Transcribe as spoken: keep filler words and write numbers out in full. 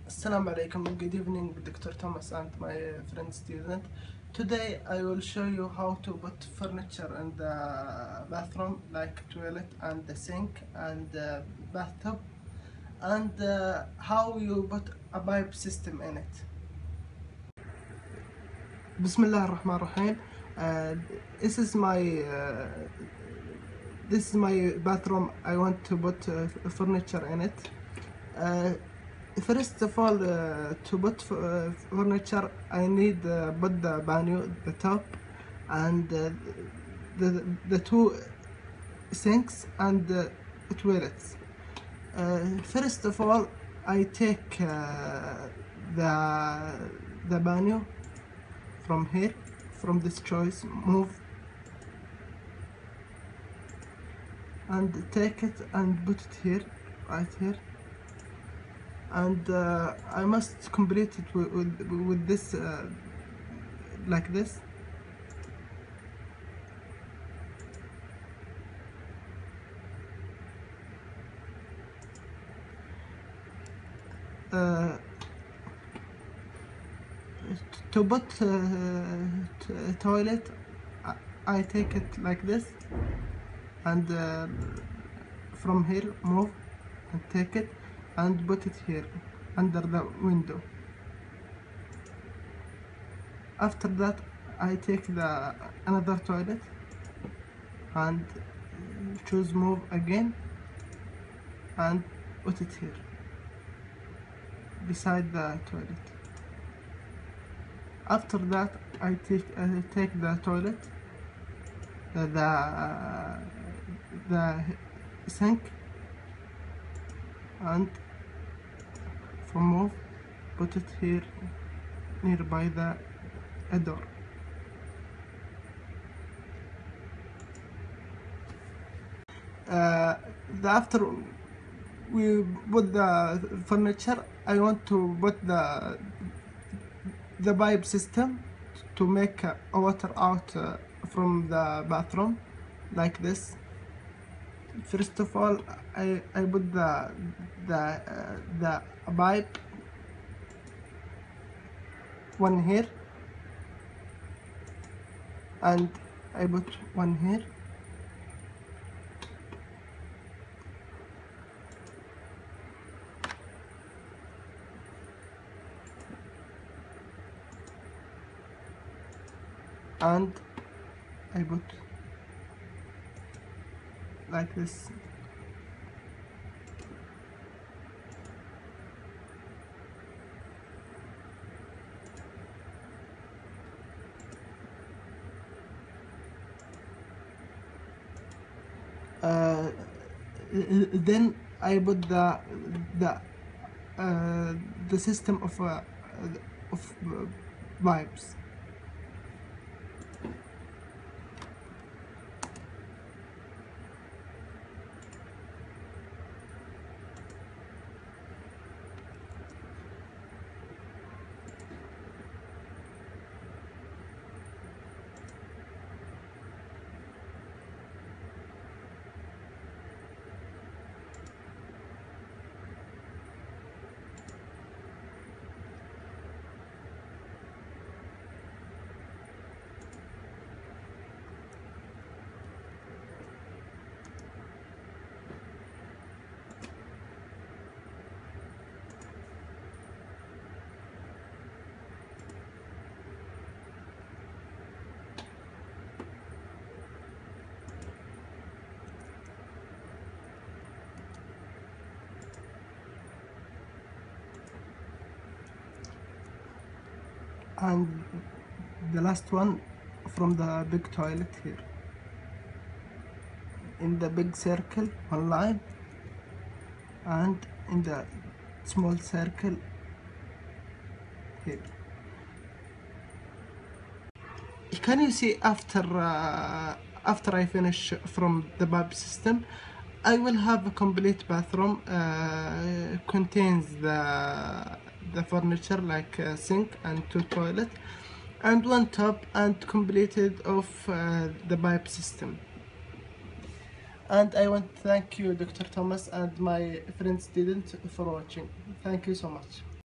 Assalamu alaikum, good evening, Doctor Thomas and my friend student. Today I will show you how to put furniture in the bathroom like toilet and the sink and the bathtub, and uh, how you put a pipe system in it. Bismillah ar-Rahman ar-Rahim. Uh, this is my uh, this is my bathroom. I want to put uh, furniture in it. Uh, First of all, uh, to put uh, furniture, I need uh, put the baño, the top, and uh, the the two sinks and the toilets. Uh, first of all, I take uh, the the baño from here, from this choice, move, and take it and put it here, right here. And uh, I must complete it with, with, with this uh, like this. Uh, to put uh, toilet, I, I take it like this, and uh, from here move and take it and put it here under the window. After that, I take the another toilet and choose move again and put it here beside the toilet. After that, I take uh, take the toilet, uh, the uh, the sink, and from move put it here nearby the door. Uh, the after we put the furniture, I want to put the the pipe system to make uh, water out uh, from the bathroom like this. First of all, I, I put the the uh, the pipe one here, and I put one here, and I put like this. Uh, then I put the the uh, the system of uh, of uh, pipes. And the last one from the big toilet here, in the big circle one line, and in the small circle here. Can you see after uh, after I finish from the pipe system, I will have a complete bathroom, uh, contains the the furniture like a sink and two toilet and one tub, and completed of uh, the pipe system. And I want to thank you, Doctor Thomas, and my friend student for watching. Thank you so much.